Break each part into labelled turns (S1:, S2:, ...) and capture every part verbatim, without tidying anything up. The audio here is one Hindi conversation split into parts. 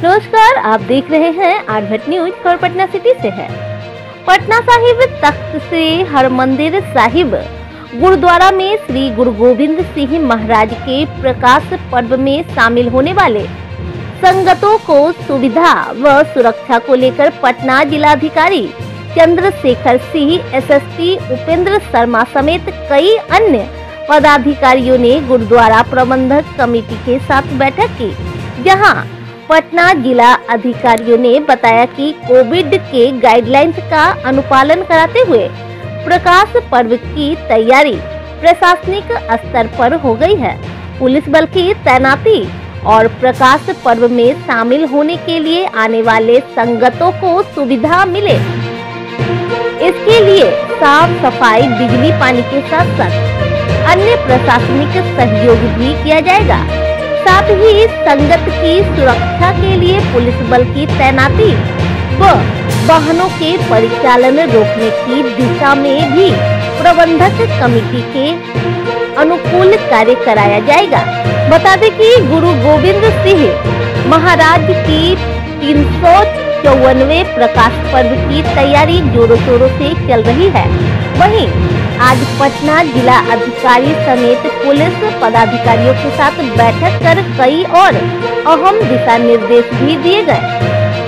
S1: नमस्कार, आप देख रहे हैं आरभट न्यूज और पटना सिटी से है। पटना साहिब तख्त श्री हरमंदिर साहिब गुरुद्वारा में श्री गुरु गोविंद सिंह महाराज के प्रकाश पर्व में शामिल होने वाले संगतों को सुविधा व सुरक्षा को लेकर पटना जिलाधिकारी चंद्रशेखर सिंह, एसएसपी उपेंद्र शर्मा समेत कई अन्य पदाधिकारियों ने गुरुद्वारा प्रबंधक कमेटी के साथ बैठक की, जहां पटना जिला अधिकारियों ने बताया कि कोविड के गाइडलाइंस का अनुपालन कराते हुए प्रकाश पर्व की तैयारी प्रशासनिक स्तर पर हो गई है। पुलिस बल की तैनाती और प्रकाश पर्व में शामिल होने के लिए आने वाले संगतों को सुविधा मिले, इसके लिए साफ सफाई, बिजली पानी के साथ साथ अन्य प्रशासनिक सहयोग भी किया जाएगा। साथ ही संगत की सुरक्षा के लिए पुलिस बल की तैनाती व वाहनों के परिचालन रोकने की दिशा में भी प्रबंधक कमेटी के अनुकूल कार्य कराया जाएगा। बता दें कि गुरु गोविंद सिंह महाराज की तीन सौ चौवनवे प्रकाश पर्व की तैयारी जोरों शोरों से चल रही है। वहीं आज पटना जिला अधिकारी समेत पुलिस पदाधिकारियों के साथ बैठक कर कई और अहम दिशा निर्देश भी दिए गए।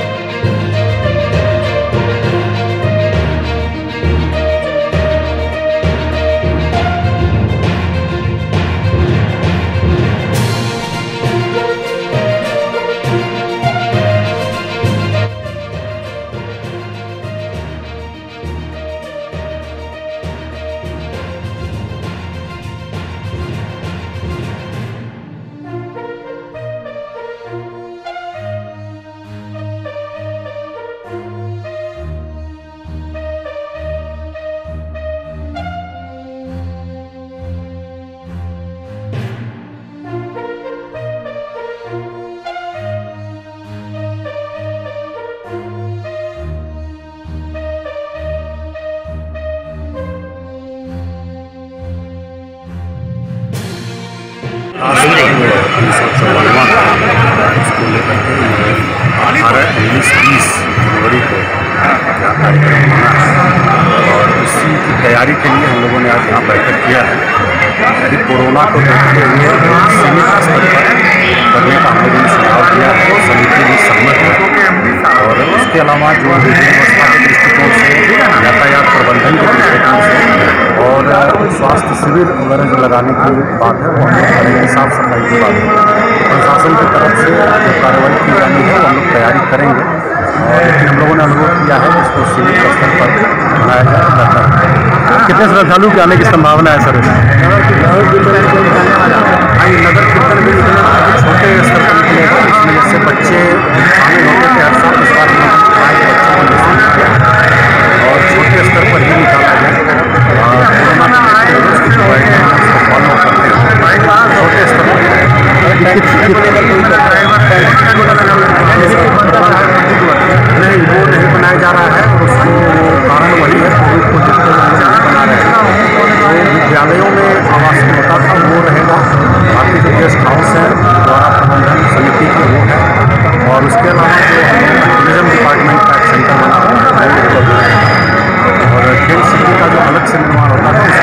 S2: इसको लेकर के अठारह उन्नीस बीस जनवरी को यहाँ कार्यक्रम होना है और उसी की तैयारी के लिए हम लोगों ने आज यहाँ बैठक किया है। यदि कोरोना को देखते हुए सीमित स्तर पर करने का हम लोगों ने सुझाव दिया है, समिति भी सहमत है। और इसके अलावा जो व्यवस्था के दृष्टिकोण से, यातायात प्रबंधन के दृष्टिकोण से और स्वास्थ्य शिविर वगैरह जो लगाने की बात है, वो हम लोग करेंगे। साफ सफाई की बात है, प्रशासन की तरफ से जो कार्रवाई की जानी है वो हम लोग तैयारी करेंगे। और लेकिन हम लोगों ने अनुरोध किया है इसको सीमित स्तर पर बनाया जाए।
S3: कितने श्रद्धालु के आने की संभावना है सर?
S2: नगर कीर्तन भी निकलने छोटे स्तर पर निकलेगा, इसमें जैसे बच्चे शामिल होते थे हर साल, इस बार बच्चों को निःशुल्क किया और छोटे स्तर पर ही निकाला जाए। कोरोना उसकी जो गाइडलाइन उसको फॉलो करते हैं छोटे स्तर पर नहीं वो नहीं बनाया जा रहा है। और उसको कारण वही है, कोविड को देखते हुए बना रहे हैं। तो विद्यालयों में आवासीय होता था वो रहेगा, बाकी जो गेस्ट हाउस है द्वारा प्रबंधन समिति की वो है। और उसके अलावा जो टूरिज्म डिपार्टमेंट का एक सेंटर बना हुआ है और खेल सिटी का जो अलग से निर्माण होता है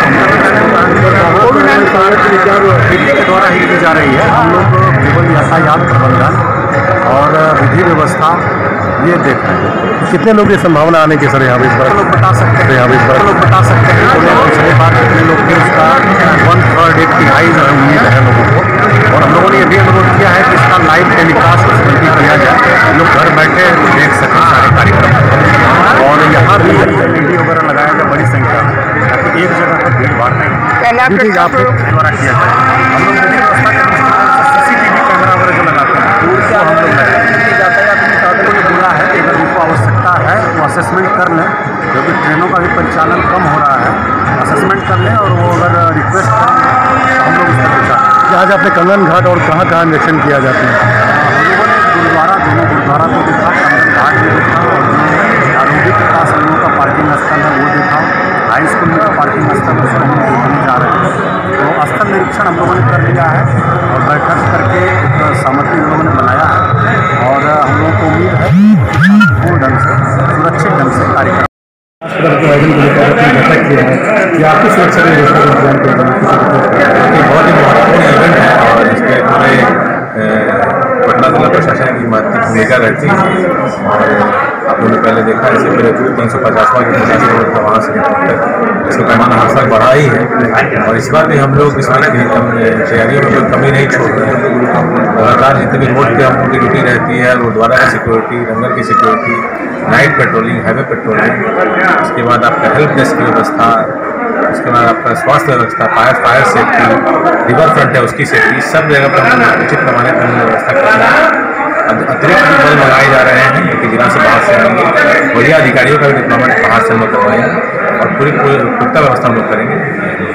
S2: उसका के द्वारा ही की जा रही है। हम लोग केवल यातायात प्रबंधन और विधि व्यवस्था ये देख रहे हैं।
S3: कितने लोग की संभावना आने की सर यहाँ पे इस बार?
S2: लोग बता सकते हैं, यहाँ पे लोग बता सकते हैं। पिछले बार कितने लोग थे उसका वन थर्ड एक तिहाई जो है उम्मीद है लोगों को। और हम लोगों ने ये भी अनुरोध किया है कि इसका लाइव टेलीकास्ट उसमें किया जाए, लोग घर बैठे देख सकें सारे कार्यक्रम। और यहाँ भी एलईडी वगैरह लगाया जाए बड़ी संख्या में, ताकि एक जगह पर भीड़ भाड़ नहीं आपके द्वारा किया जाए। हम लोग विधि व्यवस्था के सीसीटीवी कैमरा वगैरह जो लगाते हैं उसको हम लोग लगाएंगे। यातायात के साधनों ने बोला है कि अगर उनको आवश्यकता है वो असेसमेंट कर लें, क्योंकि ट्रेनों का भी परिचालन कम हो रहा है, असेसमेंट कर लें और वो अगर रिक्वेस्ट करें तो हम लोग उसका विचार।
S3: आज आपने कंगन घाट और कहाँ कहाँ निरीक्षण किया जाता है?
S2: हम लोगों ने गुरुद्वारा, दोनों गुरुद्वारा को देखा, कंगन घाट भी देखा और जो आरोग्य प्रकाश लोगों का पार्किंग स्थल है वो देखा, हाई स्कूल में पार्किंग स्थल उसको हम देखने जा रहे हैं। तो स्थल निरीक्षण हम लोगों ने कर लिया है और बैठक करके एक सामग्री हम लोगों ने बनाया है और हम लोगों को उम्मीद है पूर्ण ढंग से सुरक्षित ढंग से कार्यक्रम
S3: आयोजन को लेकर अपनी बैठक किया है कि आपकी सुरक्षा के व्यवस्था का इंतजाम किया जाए।
S4: बहुत ही महत्वपूर्ण इवेंट है और इसके पूरे पटना जिला प्रशासन की महत्वपूर्ण भूमिका रहती है। और आप लोगों ने पहले देखा ऐसे पहले तीन सौ पचासवां जो पचास करोड़ था वहाँ से इसका पैमाना हर साल बढ़ा ही है और इस बार भी हम लोग इसमें तैयारियों में कोई कमी नहीं छोड़ रहे हैं। लगातार जितने भी रोड पे हम लोग की ड्यूटी रहती है, गुरुद्वारा की सिक्योरिटी, लंगर की security, night patrolling, highway patrolling, उसके बाद आपका हेल्प डेस्क की व्यवस्था, उसके बाद आपका स्वास्थ्य व्यवस्था, fire fire safety, river front है उसकी सेफ्टी, सब जगह पर हम लोग उचित पैमाने पर हमने व्यवस्था कर रहे हैं। अतिरिक्त भी बल मंगाए जा रहे हैं क्योंकि जिला से बाहर से आएंगे, वरीय अधिकारियों का भी डिप्लॉयमेंट बाहर से हम लोग करवाएंगे और पूरी पुख्ता व्यवस्था हम लोग करेंगे।